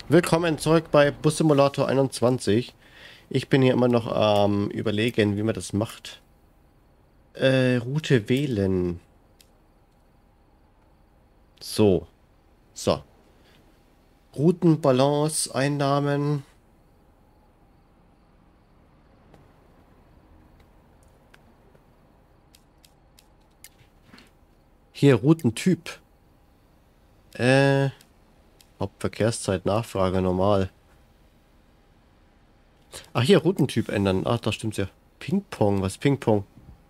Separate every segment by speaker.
Speaker 1: Willkommen zurück bei Bus Simulator 21. Ich bin hier immer noch am Überlegen, wie man das macht. Route wählen. So. So. Routenbalance, Einnahmen. Hier, Routentyp. Äh, Hauptverkehrszeit, Nachfrage, normal. Ach, hier, Routentyp ändern. Ach, da stimmt's ja. Ping-Pong, was ist Ping-Pong?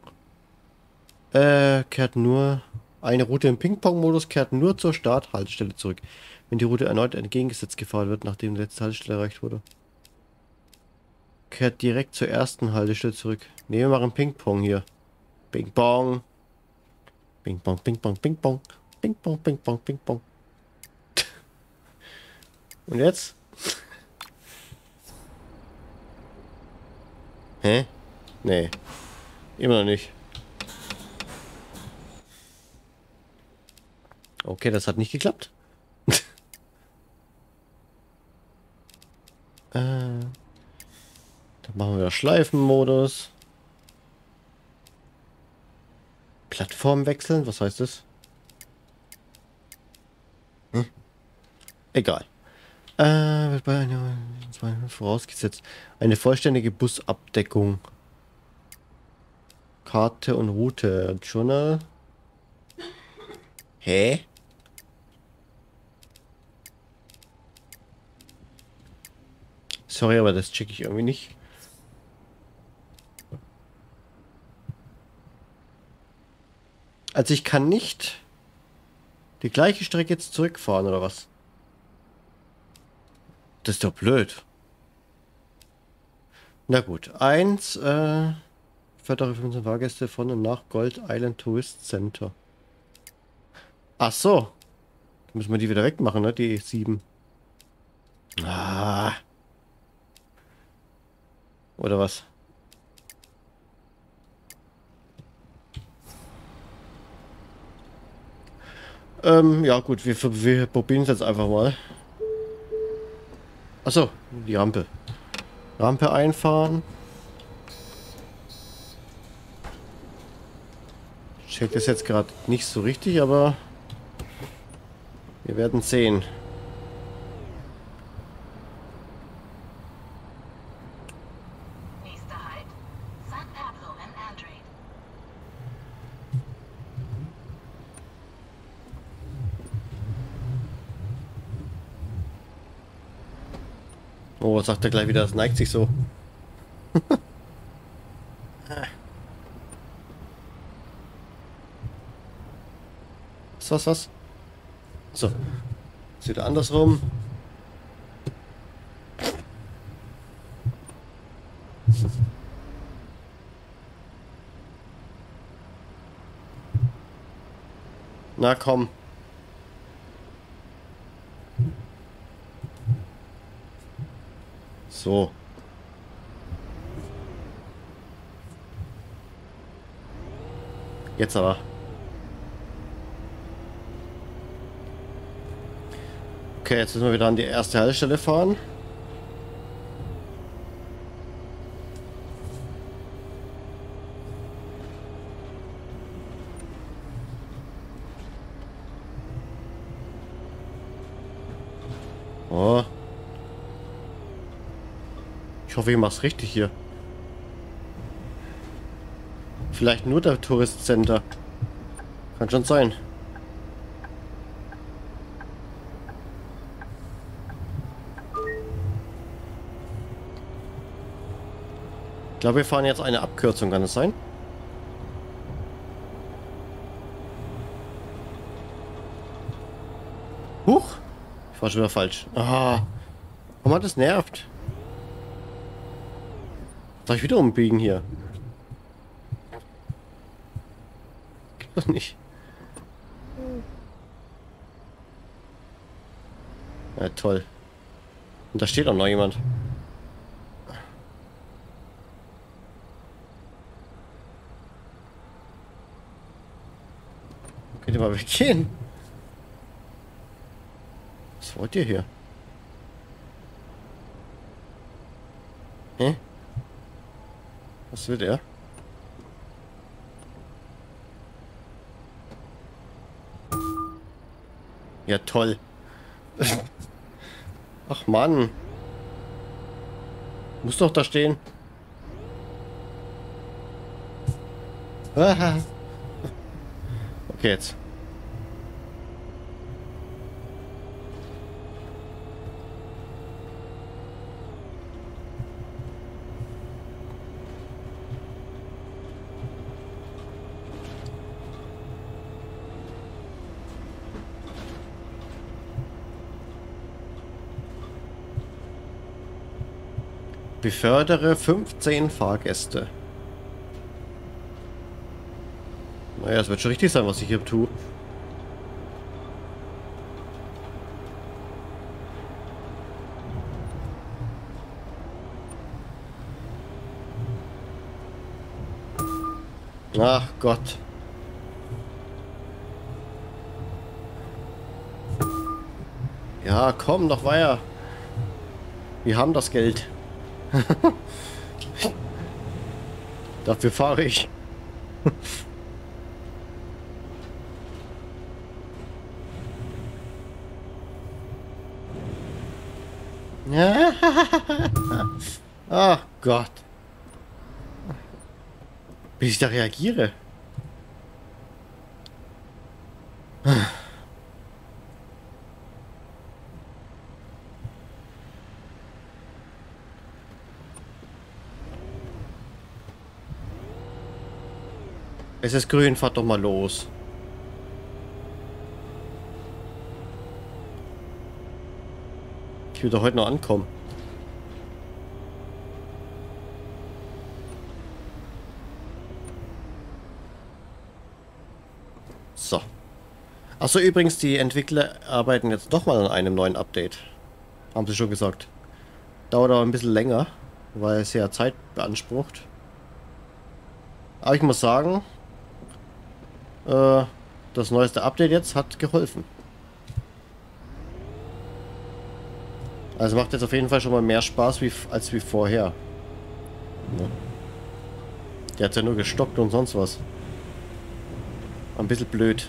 Speaker 1: Kehrt nur... Eine Route im Ping-Pong-Modus kehrt nur zur Starthaltestelle zurück, wenn die Route erneut entgegengesetzt gefahren wird, nachdem die letzte Haltestelle erreicht wurde. Kehrt direkt zur ersten Haltestelle zurück. Ne, wir machen Ping-Pong hier. Ping-Pong. Ping-Pong, Ping-Pong, Ping-Pong. Ping-Pong, Ping-Pong, Ping-Pong. Und jetzt? Hä? Nee. Immer noch nicht. Okay, das hat nicht geklappt. Dann machen wir Schleifenmodus. Plattform wechseln? Was heißt das? Egal. Wird bei einer vorausgesetzt. Eine vollständige Busabdeckung. Karte und Route. Journal. Hä? Sorry, aber das checke ich irgendwie nicht. Also ich kann nicht die gleiche Strecke jetzt zurückfahren, oder was? Das ist doch blöd. Na gut. Förderung für unsere Fahrgäste von und nach Gold Island Tourist Center. Ach so. Dann müssen wir die wieder wegmachen, ne? Die 7. Ah. Oder was? Ja gut, wir probieren es jetzt einfach mal. Achso, die Rampe. Rampe einfahren. Ich check das jetzt gerade nicht so richtig, aber wir werden sehen.
Speaker 2: Nächster Halt, San Pablo and Android.
Speaker 1: Oh, was sagt er gleich wieder? Das neigt sich so. Was? So. Ist wieder andersrum. Na komm. So. Jetzt aber. Okay, jetzt müssen wir wieder an die erste Haltestelle fahren. Oh. Ich hoffe, ich mach's richtig hier. Vielleicht nur der Tourist Center. Kann schon sein. Ich glaube, wir fahren jetzt eine Abkürzung, kann es sein? Huch! Ich war schon wieder falsch. Ah, warum hat das nervt? Soll ich wieder umbiegen hier? Geht doch nicht. Ja, toll. Und da steht auch noch jemand. Könnt ihr mal weggehen? Was wollt ihr hier? Hä? Was will er? Ja, toll. Ach Mann. Muss doch da stehen. Ah. Okay, jetzt. Befördere 15 Fahrgäste. Naja, es wird schon richtig sein, was ich hier tue. Ach Gott. Ja, komm, noch weiter. Wir haben das Geld. Dafür fahre ich. Ach Gott. Wie ich da reagiere. Es ist grün, fahrt doch mal los. Ich will doch heute noch ankommen. So. Achso, übrigens, die Entwickler arbeiten jetzt doch mal an einem neuen Update. Haben sie schon gesagt. Dauert aber ein bisschen länger, weil es ja Zeit beansprucht. Aber ich muss sagen, das neueste Update jetzt hat geholfen. Also macht jetzt auf jeden Fall schon mal mehr Spaß als wie vorher. Ja. Der hat ja nur gestockt und sonst was. Ein bisschen blöd.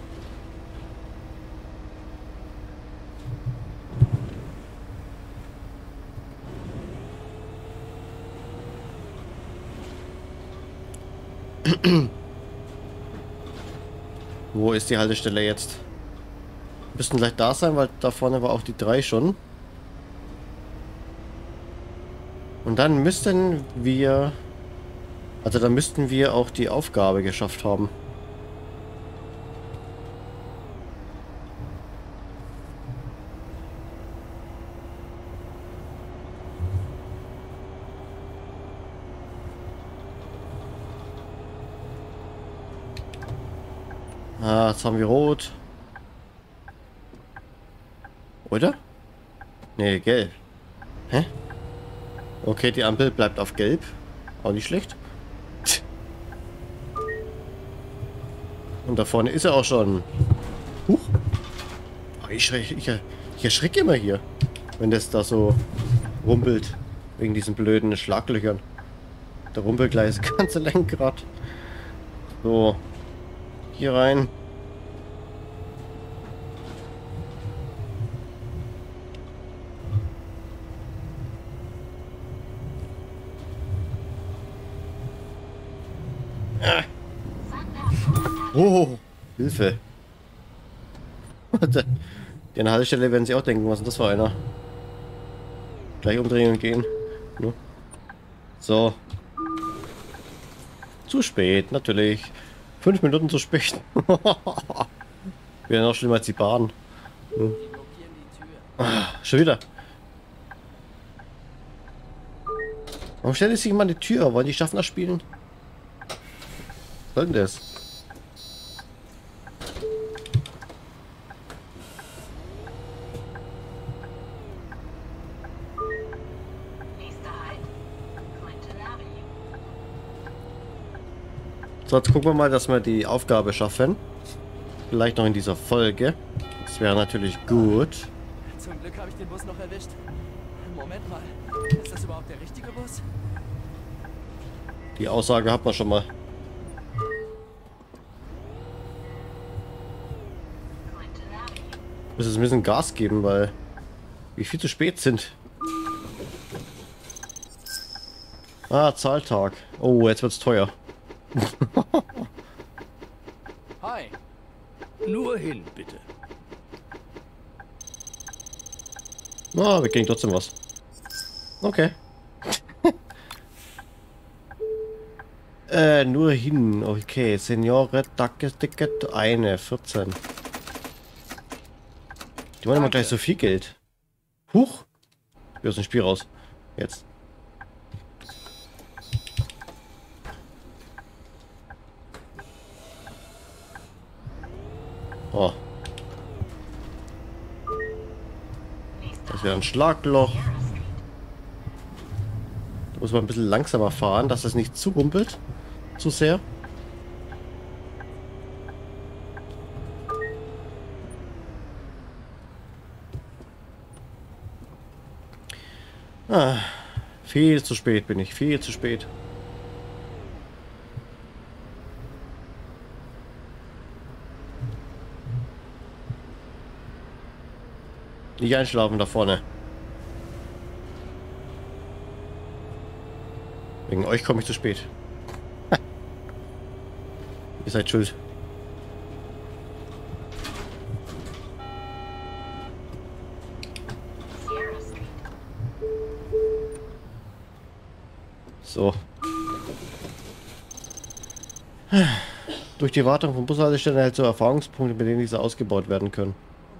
Speaker 1: Wo ist die Haltestelle jetzt? Müssten gleich da sein, weil da vorne war auch die 3 schon. Und dann müssten wir... Also dann müssten wir auch die Aufgabe geschafft haben. Ah, jetzt haben wir rot. Oder? Nee, gelb. Hä? Okay, die Ampel bleibt auf gelb. Auch nicht schlecht. Und da vorne ist er auch schon. Huch. Ich erschrecke immer hier, wenn das da so rumpelt. Wegen diesen blöden Schlaglöchern. Da rumpelt gleich das ganze Lenkrad. So. Hier rein. Oh, Hilfe. Die an der Haltestelle werden sie auch denken, was ist denn das für einer? Gleich umdrehen und gehen. Ne? So. Zu spät, natürlich. 5 Minuten zu spät. Wäre noch schlimmer als die Bahn. Hm. Schon wieder. Warum stellt sich mal die Tür? Wollen die Schaffner spielen? Was soll denn das? So, jetzt gucken wir mal, dass wir die Aufgabe schaffen. Vielleicht noch in dieser Folge. Das wäre natürlich gut.
Speaker 3: Zum Glück habe ich den Bus noch erwischt. Moment mal. Ist das überhaupt der richtige Bus?
Speaker 1: Die Aussage hat man schon mal.
Speaker 2: Clinton Avenue.
Speaker 1: Wir müssen ein bisschen Gas geben, weil wir viel zu spät sind. Ah, Zahltag. Oh, jetzt wird's teuer.
Speaker 4: Hi. Nur hin, bitte.
Speaker 1: Na, wir kriegen trotzdem was. Okay. Nur hin. Okay, Seniore, Ticket, eine, 14. Die wollen immer gleich so viel Geld. Huch. Wir aus dem Spiel raus. Jetzt. Oh. Das ist wieder ein Schlagloch. Da muss man ein bisschen langsamer fahren, dass das nicht zu rumpelt. Zu sehr. Ah, viel zu spät bin ich. Viel zu spät. Nicht einschlafen da vorne. Wegen euch komme ich zu spät. Ihr seid schuld.
Speaker 2: Sierra Street.
Speaker 1: So. Durch die Wartung von Bushaltestellen erhält so Erfahrungspunkte, mit denen diese ausgebaut werden können.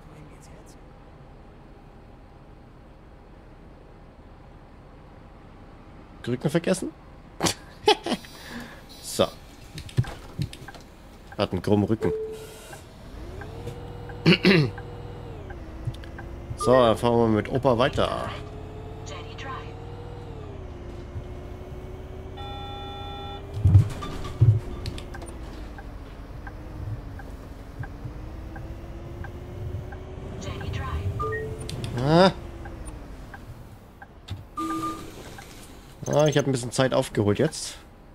Speaker 1: Rücken vergessen? So. Hat einen krummen Rücken. So, dann fahren wir mit Opa weiter.
Speaker 2: Jetty Drive. Jetty Drive.
Speaker 1: Ah. Ah, ich habe ein bisschen Zeit aufgeholt jetzt.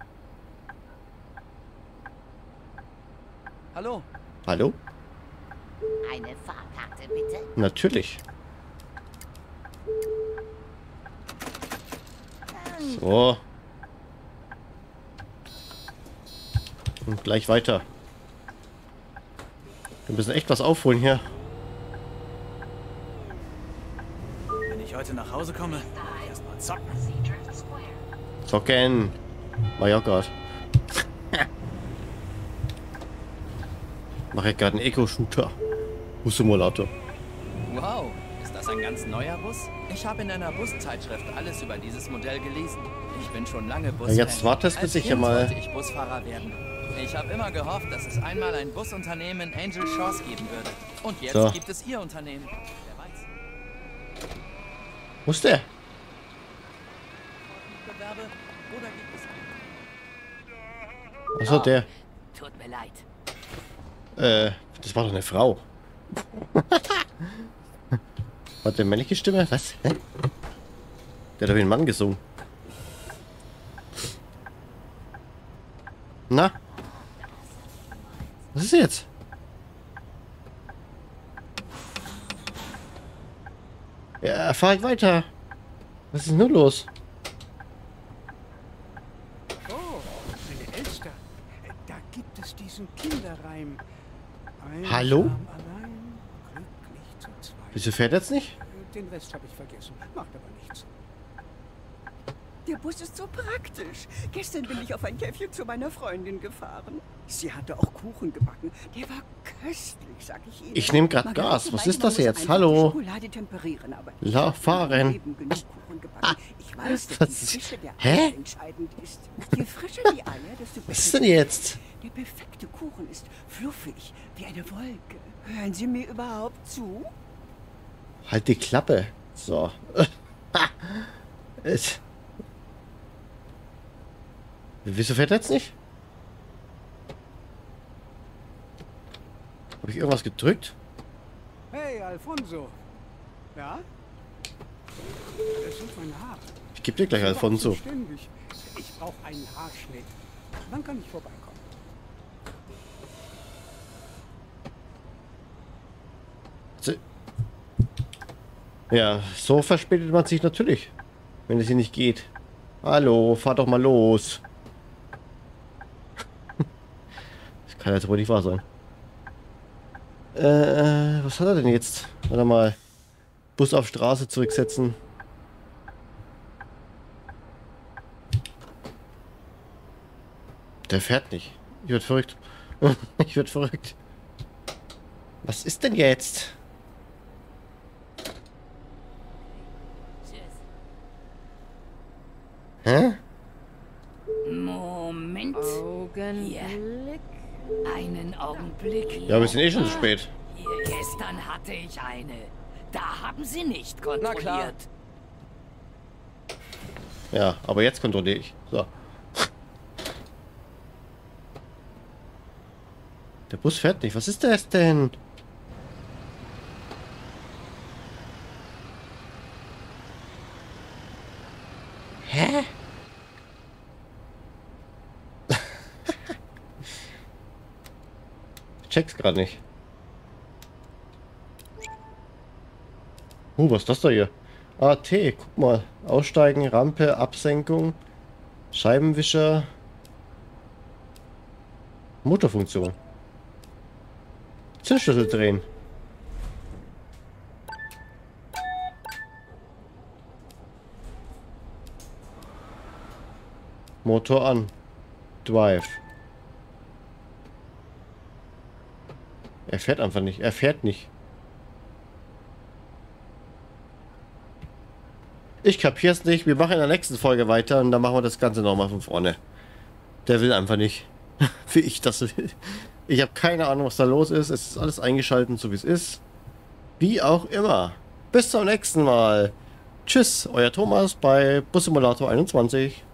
Speaker 3: Hallo?
Speaker 1: Hallo?
Speaker 5: Eine Fahrkarte, bitte.
Speaker 1: Natürlich. So. Und gleich weiter. Wir müssen echt was aufholen hier.
Speaker 3: Wenn ich heute nach Hause komme, erstmal zocken.
Speaker 2: Seadrift Square.
Speaker 1: Zocken. War ja grad. Mache ich gerade einen Eco-Shooter. Bus-Simulator.
Speaker 3: Wow, ist das ein ganz neuer Bus? Ich habe in einer Buszeitschrift alles über dieses Modell gelesen. Ich bin schon lange Busfan.
Speaker 1: Ja, jetzt wartest du
Speaker 3: Als
Speaker 1: sicher
Speaker 3: Kind
Speaker 1: mal.
Speaker 3: wollte ich Busfahrer werden. Ich habe immer gehofft, dass es einmal ein Busunternehmen in Angel Shores geben würde. Und jetzt
Speaker 1: So.
Speaker 3: gibt es ihr Unternehmen. Wer weiß.
Speaker 1: Wo ist der?
Speaker 3: Bewerbe oder gibt es
Speaker 1: Achso, der.
Speaker 5: Tut mir leid.
Speaker 1: Das war doch eine Frau. Hat der männliche Stimme? Was? Hä? Der hat doch wie ein Mann gesungen. Na? Was ist jetzt? Ja, fahr ich weiter. Was ist denn nur los?
Speaker 6: Oh, meine Elster. Da gibt es diesen Kinderreim. Einsam,
Speaker 1: Hallo?
Speaker 6: Allein, glücklich zu zweit.
Speaker 1: Wieso fährt er jetzt nicht?
Speaker 6: Den Rest habe ich vergessen. Macht aber nichts.
Speaker 7: Der Bus ist so praktisch. Gestern bin ich auf ein Käffchen zu meiner Freundin gefahren. Sie hatte auch Kuchen gebacken. Der war köstlich, sag ich Ihnen.
Speaker 1: Ich nehme gerade
Speaker 7: Margarete
Speaker 1: Gas. Was
Speaker 7: meinte,
Speaker 1: ist
Speaker 7: man
Speaker 1: das
Speaker 7: muss
Speaker 1: jetzt?
Speaker 7: einfach
Speaker 1: Hallo?
Speaker 7: die Schokolade temperieren, aber ich
Speaker 1: La,
Speaker 7: habe
Speaker 1: fahren.
Speaker 7: eben genug Kuchen gebacken. Ich weiß, dass
Speaker 1: Was?
Speaker 7: die Frische der
Speaker 1: Hä?
Speaker 7: Eier entscheidend ist. Je frischer die Eier, desto besser.
Speaker 1: Was ist denn jetzt?
Speaker 7: Der perfekte Kuchen ist fluffig, wie eine Wolke. Hören Sie mir überhaupt zu?
Speaker 1: Halt die Klappe. So. Wieso fährt er jetzt nicht? Habe ich irgendwas gedrückt?
Speaker 6: Hey, Alfonso. Ja? Alles Und meine Haare.
Speaker 1: Ich gebe dir gleich Alfonso.
Speaker 6: Ständig. Ich brauche einen Haarschnitt. Wann kann ich vorbeikommen?
Speaker 1: Ja, so verspätet man sich natürlich, wenn es hier nicht geht. Hallo, fahr doch mal los. Das kann jetzt wohl nicht wahr sein. Was hat er denn jetzt? Warte mal. Bus auf Straße zurücksetzen. Der fährt nicht. Ich werd verrückt. Ich werd verrückt. Was ist denn jetzt? Hä?
Speaker 5: Moment. Augenblick. Einen Augenblick.
Speaker 1: Ja, wir sind eh schon zu spät.
Speaker 5: Gestern hatte ich eine. Da haben sie nicht
Speaker 3: Na klar.
Speaker 5: kontrolliert.
Speaker 1: Ja, aber jetzt kontrolliere ich. So. Der Bus fährt nicht. Was ist das denn? Hä? Ich check's gerade nicht. Was ist das da hier? AT, guck mal. Aussteigen, Rampe, Absenkung, Scheibenwischer, Motorfunktion. Zündschlüssel drehen. Motor an. Drive. Er fährt einfach nicht. Er fährt nicht. Ich kapier's nicht. Wir machen in der nächsten Folge weiter und dann machen wir das Ganze nochmal von vorne. Der will einfach nicht. Wie ich das will. Ich habe keine Ahnung, was da los ist. Es ist alles eingeschaltet, so wie es ist. Wie auch immer. Bis zum nächsten Mal. Tschüss, euer Thomas bei Bus Simulator 21.